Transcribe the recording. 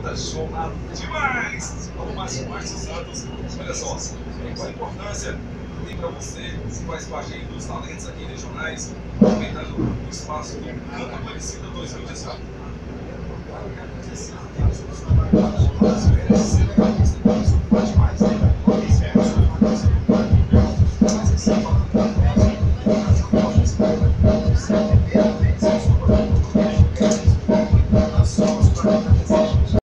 Banda show demais! Alô, Márcio Santos. Olha só, qual a importância que tem para você, que faz parte aí dos talentos aqui regionais, aproveitando o espaço do Canto Aparecida 2018?